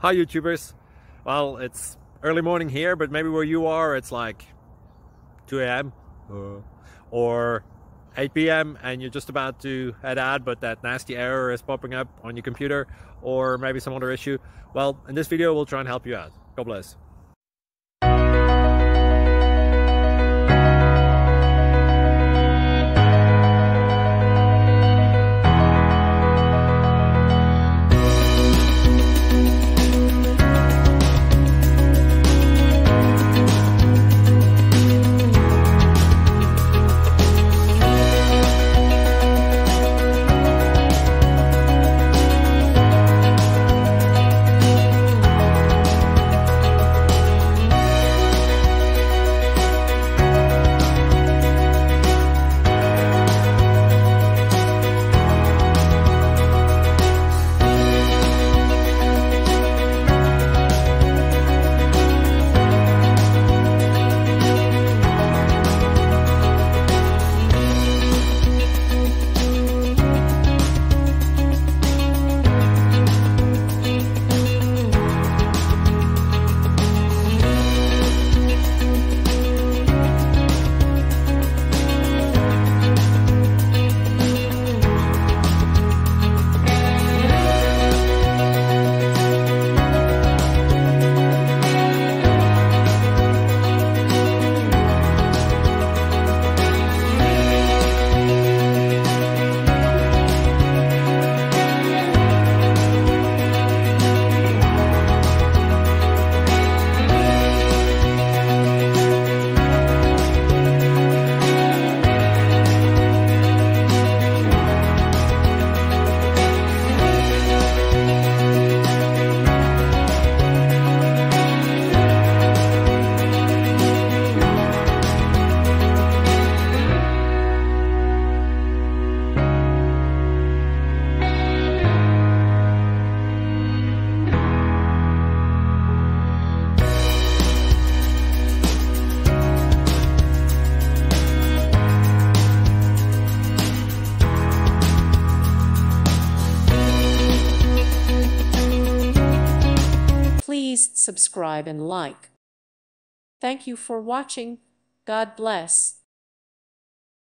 Hi YouTubers. Well, it's early morning here, but maybe where you are it's like 2 a.m. or 8 p.m. and you're just about to head out, but that nasty error is popping up on your computer, or maybe some other issue. Well, in this video we'll try and help you out. God bless. Please subscribe and like. Thank you for watching. God bless.